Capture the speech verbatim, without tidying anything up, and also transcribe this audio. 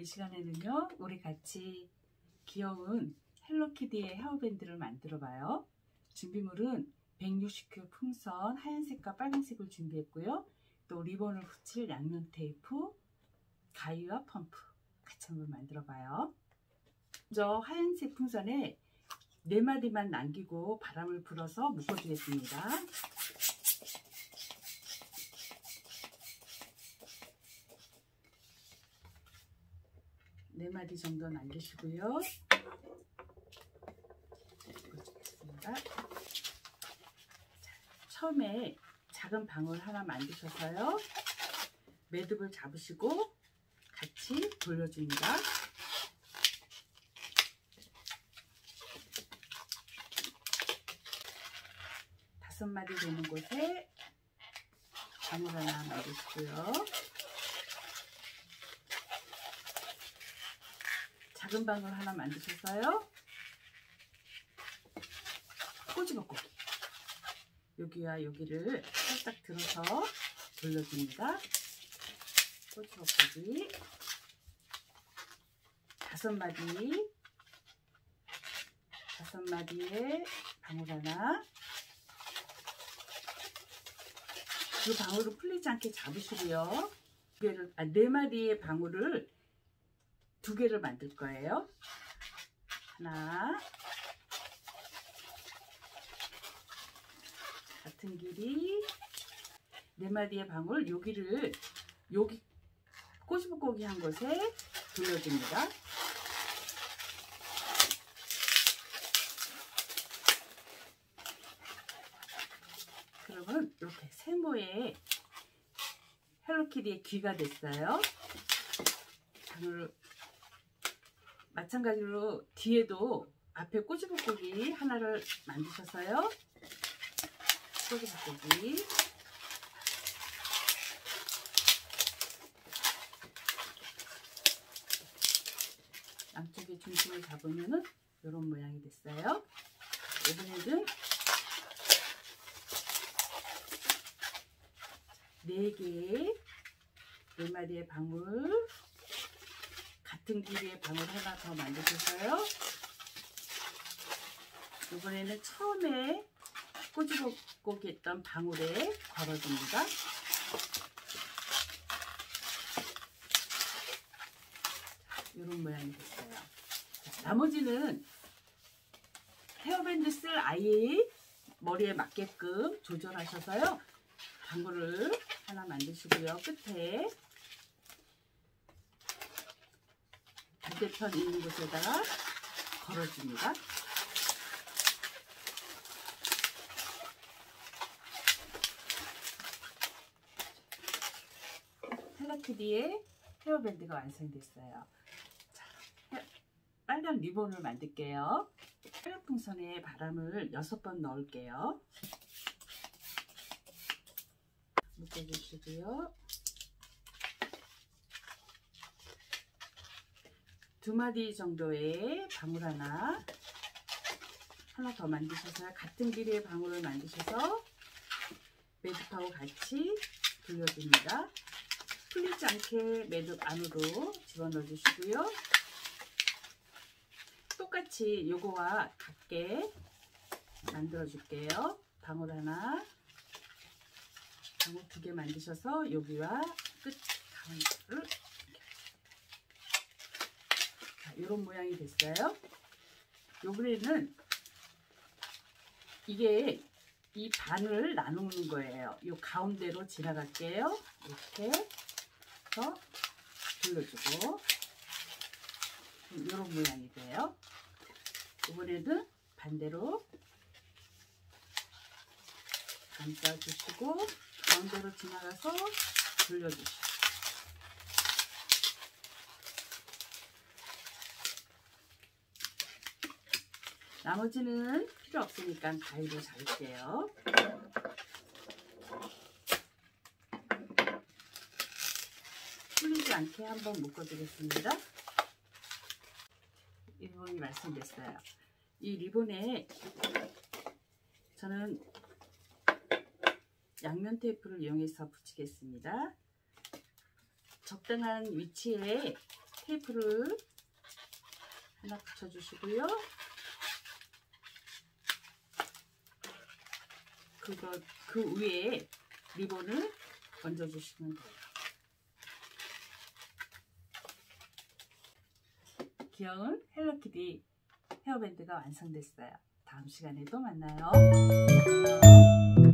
시간에는요, 우리 같이 귀여운 헬로키티의 헤어밴드를 만들어 봐요. 준비물은 백육십 큐 풍선 하얀색과 빨간색을 준비했고요. 또 리본을 붙일 양면 테이프, 가위와 펌프 같이 한번 만들어 봐요. 먼저 하얀색 풍선에 네 마디만 남기고 바람을 불어서 묶어주겠습니다. 네 마디 정도 남기시고요. 묶어주겠습니다. 자, 처음에 작은 방울 하나 만드셔서요. 매듭을 잡으시고 같이 돌려줍니다. 다섯 마디 되는 곳에 방울 하나 만드시고요. 작은 방울 하나 만드셔서요. 꼬집어꼬기 여기와 여기를 살짝 들어서 돌려줍니다. 꼬집어꼬기 다섯 마디 다섯 마디에 방울 하나. 이 방울을 풀리지 않게 잡으시고요. 두 개를, 아, 네 마디의 방울을 두 개를 만들 거예요. 하나, 같은 길이 네 마디의 방울 여기를 여기 꼬집어꼬기 한 곳에 돌려줍니다. 그러면 이렇게 세모의 헬로키티의 귀가 됐어요. 방울 마찬가지로 뒤에도 앞에 꼬집어꼬기 하나를 만드셔서요. 꼬집어꼬기 양쪽에 중심을 잡으면은 이런 모양이 됐어요. 이번에는 네 개의 네 마디의 방울 같은 길이의 방울 하나 더 만드셔서요. 이번에는 처음에 꼬집어꼬기 했던 방울에 걸어줍니다. 이런 모양이 됐어요. 자, 나머지는 헤어밴드 쓸 아이의 머리에 맞게끔 조절하셔서요. 방울을 하나 만드시고요. 끝에 반대편 있는 곳에다가 걸어줍니다. 헬로키티의 헤어밴드가 완성됐어요. 자, 빨간 리본을 만들게요. 빨간 풍선에 바람을 여섯 번 넣을게요. 묶어주시고요. 두 마디 정도의 방울 하나 하나 더 만드셔서 같은 길이의 방울을 만드셔서 매듭하고 같이 돌려줍니다. 풀리지 않게 매듭 안으로 집어넣어 주시고요. 똑같이 요거와 같게 만들어 줄게요. 방울 하나 방울 두 개 만드셔서 여기와 끝 가운데를 이런 모양이 됐어요. 요번에는 이게 이 반을 나누는 거예요. 요 가운데로 지나갈게요. 이렇게 해서 돌려주고 이런 모양이 돼요. 이번에는 반대로 감싸주시고 가운데로 지나가서 돌려주시고 나머지는 필요 없으니까 가위로 잘게요. 풀리지 않게 한번 묶어주겠습니다. 이 리본이 완성됐어요. 이 리본에 저는 양면 테이프를 이용해서 붙이겠습니다. 적당한 위치에 테이프를 하나 붙여주시고요. 그거 그 위에 리본을 얹어주시면 돼요. 귀여운 헬로키티 헤어밴드가 완성됐어요. 다음 시간에 또 만나요.